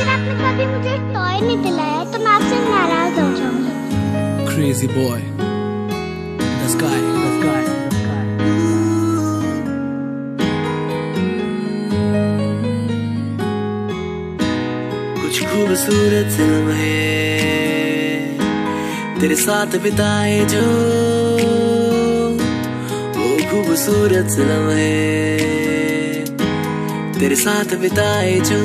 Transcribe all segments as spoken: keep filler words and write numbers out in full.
अगर आपने कभी मुझे टॉय नहीं दिलाया तो मैं आपसे नाराज हो जाऊंगी। Crazy boy, the sky, the sky, the sky. कुछ खूबसूरत लम्हे तेरे साथ बिताए जो, वो खूबसूरत लम्हे तेरे साथ बिताए जो,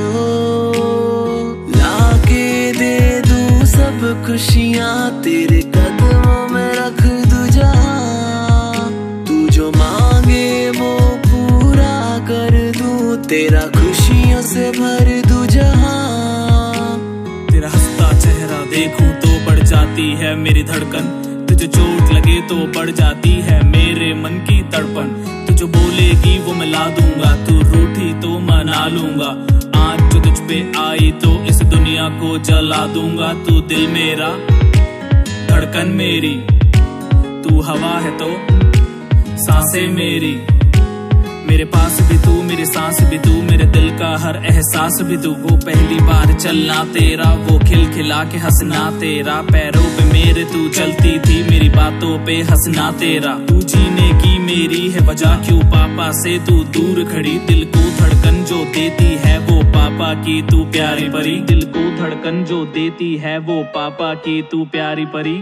लाके दे दूं सब खुशियाँ तेरे कदमों में रख दूं जहाँ, तू जो मांगे वो पूरा कर दूं, तेरा खुशियों से भर दूं जहाँ। तेरा हंसता चेहरा देखूं तो बढ़ जाती है मेरी धड़कन, तुझे चोट लगे तो बढ़ जाती है मेरे मन की तड़पन, तू जो बोलेगी वो मैं ला दूंगा, तू रूठी तो मना लूंगा, आज जो तुझ पे आई तो इस दुनिया को जला दूंगा, तू दिल मेरा धड़कन मेरी, तू हवा है तो सांसें मेरी, मेरे पास भी तू मेरी सांस भी तू, मेरे दिल का हर एहसास भी तू, वो पहली बार चलना तेरा, वो खिलखिला के हंसना तेरा, पैरों पे मेरे तू चलती थी मेरी बातों पे हंसना तेरा, तू जीने की मेरी है वजह, क्यों पापा से तू दूर खड़ी, दिल को धड़कन जो देती है वो पापा की तू प्यारी परी, दिल को धड़कन जो देती है वो पापा की तू प्यारी परी।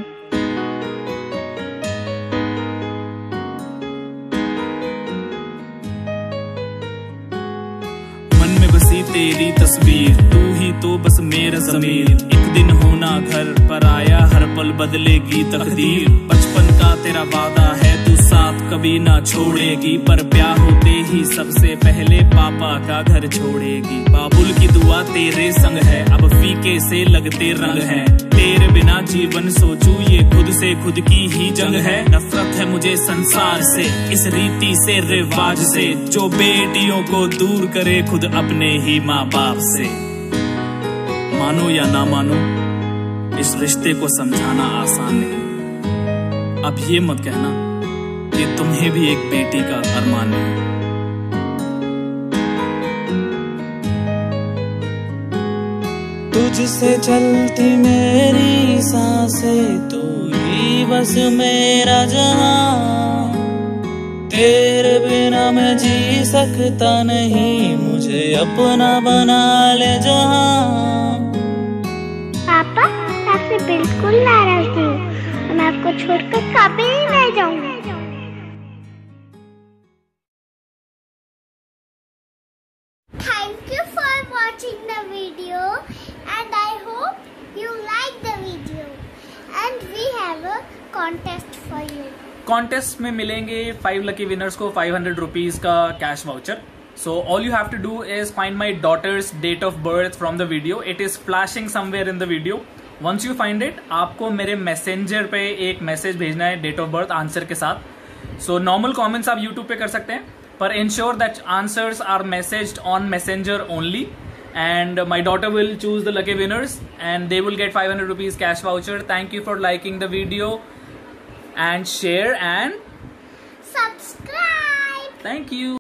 तेरी तस्वीर तू ही तो बस मेरा ज़मीर, एक दिन होना घर पर आया हर पल बदलेगी तकदीर, बचपन का तेरा वादा है तू साथ कभी ना छोड़ेगी, पर ब्याह होते ही सबसे पहले पापा का घर छोड़ेगी, बाबुल की दुआ तेरे संग है अब फीके से लगते रंग है, तेरे बिना जीवन सोचूं ये खुद से खुद की ही जंग है, नफरत है मुझे संसार से इस रीति से रिवाज से, जो बेटियों को दूर करे खुद अपने ही माँ बाप से, मानो या ना मानो इस रिश्ते को समझाना आसान नहीं, अब ये मत कहना कि तुम्हें भी एक बेटी का अरमान नहीं। तुझसे चलती मेरी सांसें तू ही बस मेरा जहां, तेरे बिना मैं जी सकता नहीं, मुझे अपना बना ले जहां। पापा मैं आपसे बिल्कुल नाराज नहीं, मैं आपको छोड़कर कभी नहीं जाऊंगी। Thank you for watching the video and I hope you like the video and we have a contest for you. Contest में मिलेंगे फाइव लकी विनर्स को फाइव हंड्रेड रुपीज का cash voucher. So all you have to do is find my daughter's date of birth from the video, it is flashing somewhere in the video. Once you find it आपको मेरे messenger पे एक message भेजना है date of birth answer के साथ। So normal comments आप YouTube पे कर सकते हैं, पर ensure that answers are messaged on messenger only and my daughter will choose the lucky winners and they will get five hundred rupees cash voucher. Thank you for liking the video and share and subscribe. Thank you.